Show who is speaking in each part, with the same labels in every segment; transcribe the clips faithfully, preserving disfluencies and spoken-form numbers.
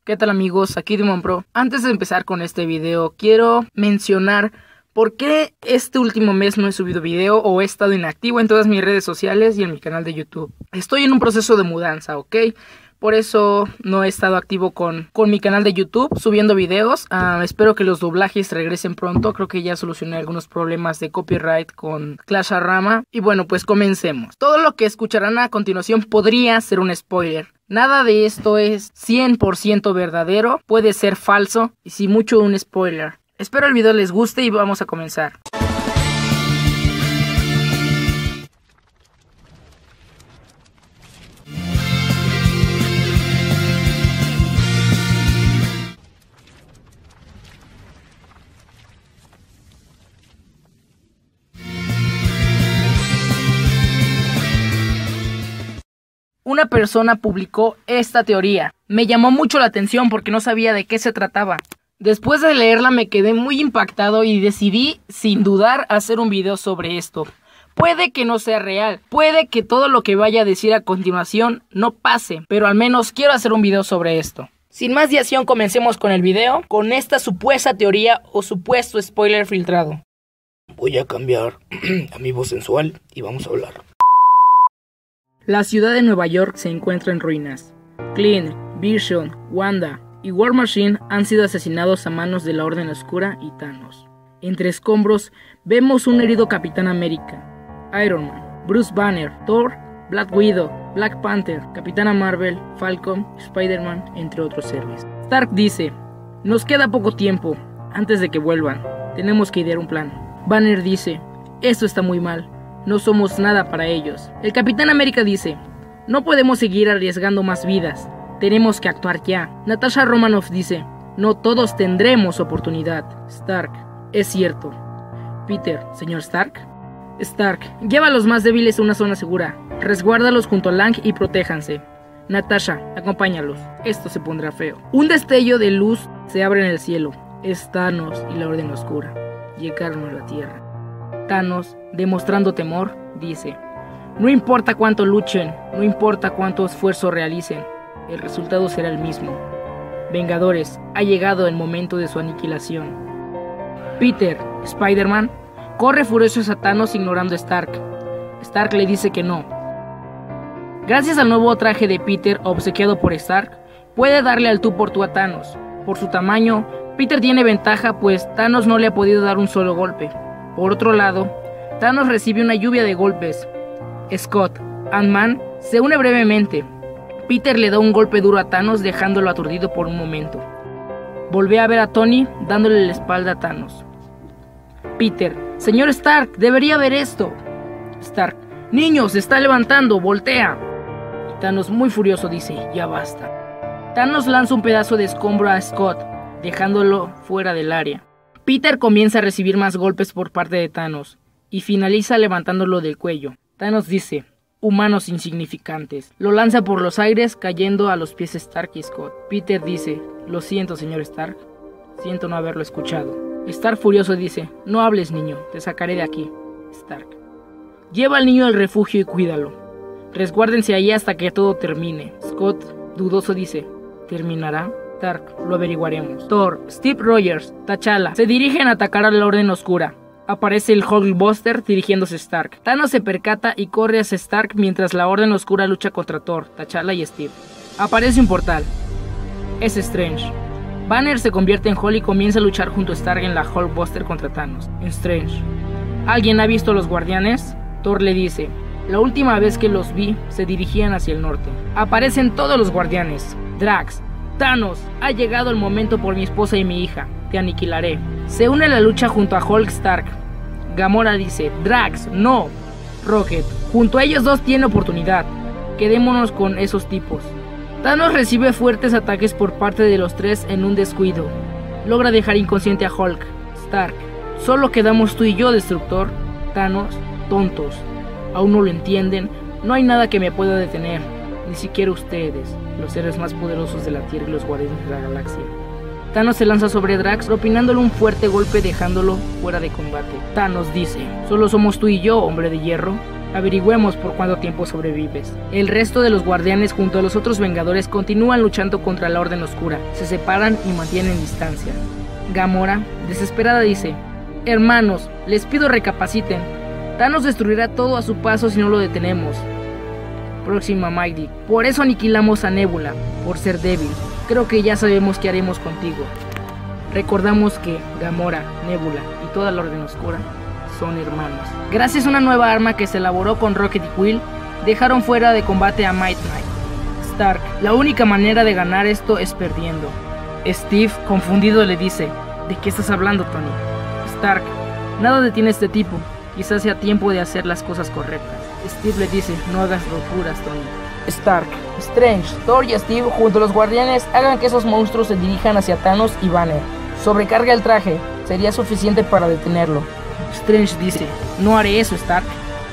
Speaker 1: ¿Qué tal amigos? Aquí Demon Pro. Antes de empezar con este video, quiero mencionar por qué este último mes no he subido video o he estado inactivo en todas mis redes sociales y en mi canal de YouTube. Estoy en un proceso de mudanza, ¿ok? Por eso no he estado activo con, con mi canal de YouTube subiendo videos. Uh, espero que los doblajes regresen pronto. Creo que ya solucioné algunos problemas de copyright con Clash Rama. Y bueno, pues comencemos. Todo lo que escucharán a continuación podría ser un spoiler. Nada de esto es cien por ciento verdadero. Puede ser falso y si mucho un spoiler. Espero el video les guste y vamos a comenzar. Una persona publicó esta teoría. Me llamó mucho la atención porque no sabía de qué se trataba. Después de leerla me quedé muy impactado y decidí, sin dudar, hacer un video sobre esto. Puede que no sea real, puede que todo lo que vaya a decir a continuación no pase, pero al menos quiero hacer un video sobre esto. Sin más dilación, comencemos con el video, con esta supuesta teoría o supuesto spoiler filtrado.
Speaker 2: Voy a cambiar a mi voz sensual y vamos a hablar.
Speaker 1: La ciudad de Nueva York se encuentra en ruinas. Clint, Vision, Wanda y War Machine han sido asesinados a manos de la Orden Oscura y Thanos. Entre escombros vemos un herido Capitán América, Iron Man, Bruce Banner, Thor, Black Widow, Black Panther, Capitana Marvel, Falcon, Spider-Man, entre otros héroes. Stark dice, nos queda poco tiempo antes de que vuelvan, tenemos que idear un plan. Banner dice, esto está muy mal, no somos nada para ellos. El Capitán América dice, no podemos seguir arriesgando más vidas, tenemos que actuar ya. Natasha Romanoff dice, no todos tendremos oportunidad. Stark, es cierto. Peter, señor Stark. Stark, lleva a los más débiles a una zona segura, resguárdalos junto a Lang y protéjanse. Natasha, acompáñalos, esto se pondrá feo. Un destello de luz se abre en el cielo, es Thanos y la Orden Oscura, llegaron a la Tierra. Thanos, demostrando temor, dice, no importa cuánto luchen, no importa cuánto esfuerzo realicen, el resultado será el mismo. Vengadores, ha llegado el momento de su aniquilación. Peter, Spider-Man, corre furioso a Thanos ignorando a Stark. Stark le dice que no. Gracias al nuevo traje de Peter obsequiado por Stark, puede darle al tú por tú a Thanos. Por su tamaño, Peter tiene ventaja pues Thanos no le ha podido dar un solo golpe. Por otro lado, Thanos recibe una lluvia de golpes. Scott, Ant-Man, se une brevemente. Peter le da un golpe duro a Thanos dejándolo aturdido por un momento. Volvé a ver a Tony dándole la espalda a Thanos. Peter, señor Stark, debería ver esto. Stark, niño, se está levantando, voltea. Y Thanos muy furioso dice, ya basta. Thanos lanza un pedazo de escombro a Scott, dejándolo fuera del área. Peter comienza a recibir más golpes por parte de Thanos, y finaliza levantándolo del cuello. Thanos dice, humanos insignificantes. Lo lanza por los aires, cayendo a los pies de Stark y Scott. Peter dice, lo siento señor Stark, siento no haberlo escuchado. Stark furioso dice, no hables niño, te sacaré de aquí. Stark, lleva al niño al refugio y cuídalo. Resguárdense allí hasta que todo termine. Scott, dudoso dice, ¿terminará? Stark, lo averiguaremos. Thor, Steve Rogers, T'Challa se dirigen a atacar a la Orden Oscura. Aparece el Hulkbuster dirigiéndose a Stark. Thanos se percata y corre hacia Stark mientras la Orden Oscura lucha contra Thor, T'Challa y Steve. Aparece un portal. Es Strange. Banner se convierte en Hulk y comienza a luchar junto a Stark en la Hulkbuster contra Thanos. Strange. ¿Alguien ha visto a los guardianes? Thor le dice, la última vez que los vi se dirigían hacia el norte. Aparecen todos los guardianes. Drax. Thanos, ha llegado el momento por mi esposa y mi hija, te aniquilaré. Se une a la lucha junto a Hulk Stark. Gamora dice, Drax, no. Rocket, junto a ellos dos tiene oportunidad, quedémonos con esos tipos. Thanos recibe fuertes ataques por parte de los tres en un descuido. Logra dejar inconsciente a Hulk. Stark, solo quedamos tú y yo, Destructor. Thanos, tontos, aún no lo entienden, no hay nada que me pueda detener. Ni siquiera ustedes, los seres más poderosos de la Tierra y los guardianes de la galaxia. Thanos se lanza sobre Drax, propinándole un fuerte golpe dejándolo fuera de combate. Thanos dice, ¿solo somos tú y yo, hombre de hierro? Averigüemos por cuánto tiempo sobrevives. El resto de los guardianes junto a los otros vengadores continúan luchando contra la Orden Oscura. Se separan y mantienen distancia. Gamora, desesperada, dice: hermanos, les pido recapaciten. Thanos destruirá todo a su paso si no lo detenemos. Próxima Mighty: por eso aniquilamos a Nebula, por ser débil. Creo que ya sabemos qué haremos contigo. Recordamos que Gamora, Nebula y toda la Orden Oscura son hermanos. Gracias a una nueva arma que se elaboró con Rocket y Quill, dejaron fuera de combate a Might Knight. Stark: la única manera de ganar esto es perdiendo. Steve, confundido, le dice: ¿de qué estás hablando, Tony? Stark: nada detiene a este tipo. Quizás sea tiempo de hacer las cosas correctas. Steve le dice: no hagas locuras, Tony. Stark: Strange, Thor y Steve junto a los guardianes hagan que esos monstruos se dirijan hacia Thanos y Banner. Sobrecarga el traje, sería suficiente para detenerlo. Strange dice: no haré eso, Stark.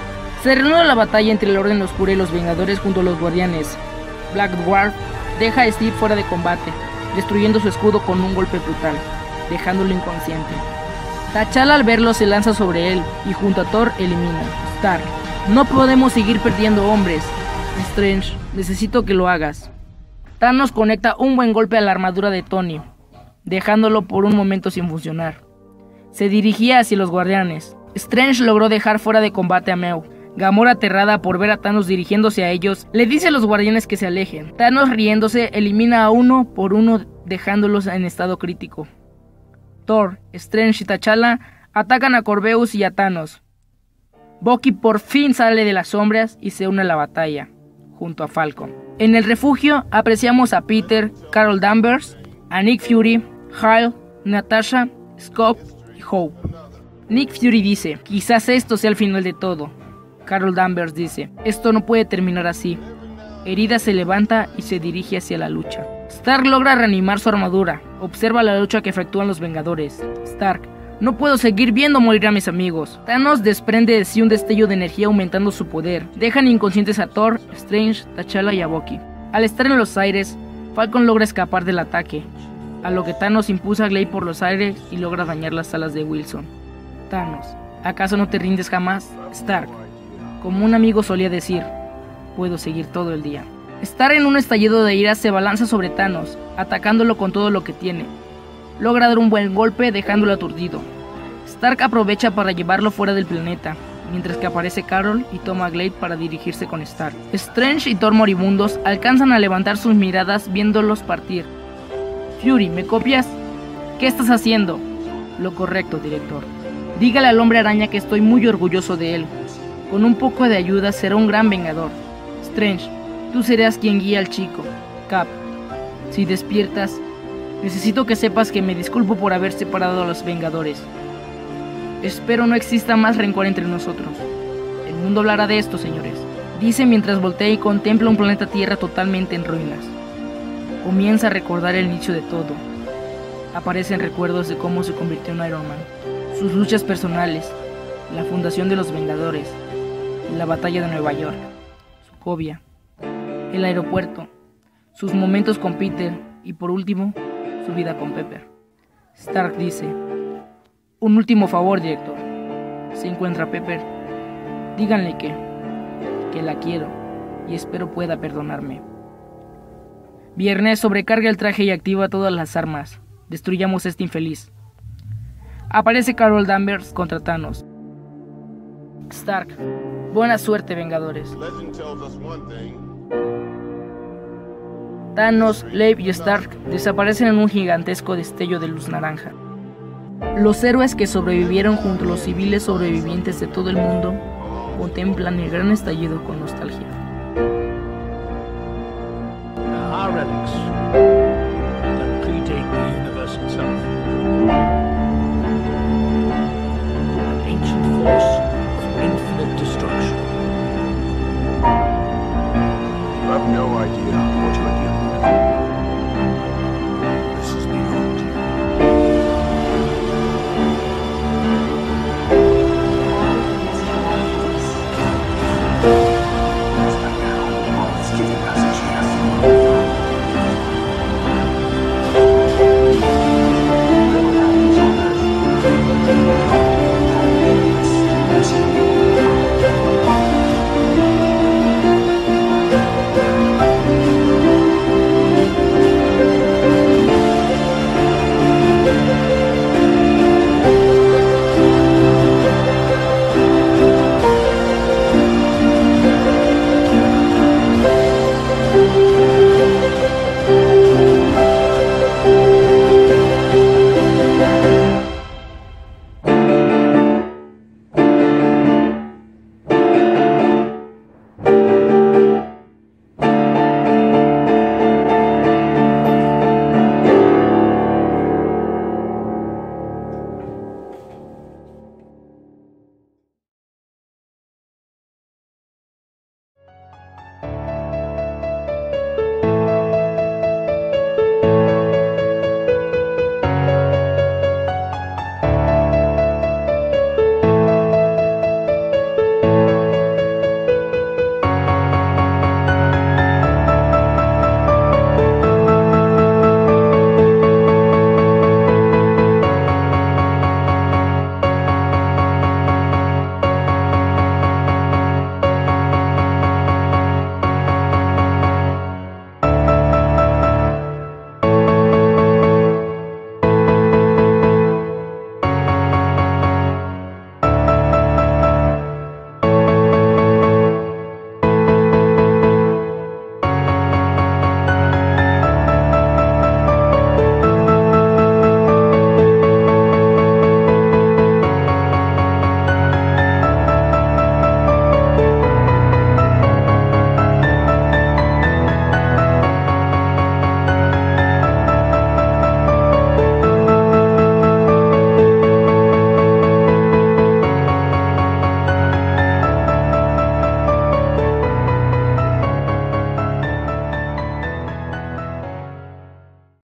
Speaker 1: Se reanuda la batalla entre la Orden Oscura y los Vengadores junto a los guardianes. Black Dwarf deja a Steve fuera de combate, destruyendo su escudo con un golpe brutal, dejándolo inconsciente. T'Challa al verlo se lanza sobre él y junto a Thor elimina. Stark: no podemos seguir perdiendo hombres. Strange: necesito que lo hagas. Thanos conecta un buen golpe a la armadura de Tony, dejándolo por un momento sin funcionar. Se dirigía hacia los guardianes. Strange logró dejar fuera de combate a Meu. Gamora, aterrada por ver a Thanos dirigiéndose a ellos, le dice a los guardianes que se alejen. Thanos, riéndose, elimina a uno por uno, dejándolos en estado crítico. Thor, Strange y T'Challa atacan a Corveus y a Thanos. Bucky por fin sale de las sombras y se une a la batalla, junto a Falcon. En el refugio apreciamos a Peter, Carol Danvers, a Nick Fury, Hyle, Natasha, Scott y Hope. Nick Fury dice: quizás esto sea el final de todo. Carol Danvers dice: esto no puede terminar así. Herida se levanta y se dirige hacia la lucha. Stark logra reanimar su armadura. Observa la lucha que efectúan los Vengadores. Stark: no puedo seguir viendo morir a mis amigos. Thanos desprende de sí un destello de energía aumentando su poder. Dejan inconscientes a Thor, Strange, T'Challa y a Bucky. Al estar en los aires, Falcon logra escapar del ataque, a lo que Thanos impulsa a Glaive por los aires y logra dañar las alas de Wilson. Thanos: ¿acaso no te rindes jamás? Stark: como un amigo solía decir, puedo seguir todo el día. Stark, en un estallido de ira, se balanza sobre Thanos, atacándolo con todo lo que tiene. Logra dar un buen golpe dejándolo aturdido. Stark aprovecha para llevarlo fuera del planeta, mientras que aparece Carol y toma a Glaive para dirigirse con Stark. Strange y Thor moribundos alcanzan a levantar sus miradas viéndolos partir. Fury: ¿me copias? ¿Qué estás haciendo? Lo correcto, director. Dígale al Hombre Araña que estoy muy orgulloso de él. Con un poco de ayuda será un gran vengador. Strange: tú serás quien guía al chico. Cap: si despiertas, necesito que sepas que me disculpo por haber separado a los Vengadores. Espero no exista más rencor entre nosotros. El mundo hablará de esto, señores, dice mientras voltea y contempla un planeta Tierra totalmente en ruinas. Comienza a recordar el inicio de todo. Aparecen recuerdos de cómo se convirtió en Iron Man, sus luchas personales, la fundación de los Vengadores, la batalla de Nueva York, Sokovia, el aeropuerto, sus momentos con Peter y por último, su vida con Pepper. Stark dice: un último favor, director. Se encuentra a Pepper, díganle que, que la quiero y espero pueda perdonarme. Viernes sobrecarga el traje y activa todas las armas. Destruyamos a este infeliz. Aparece Carol Danvers contra Thanos. Stark: buena suerte, Vengadores. Thanos, Glaive y Stark desaparecen en un gigantesco destello de luz naranja. Los héroes que sobrevivieron junto a los civiles sobrevivientes de todo el mundo contemplan el gran estallido con nostalgia.
Speaker 3: Our relics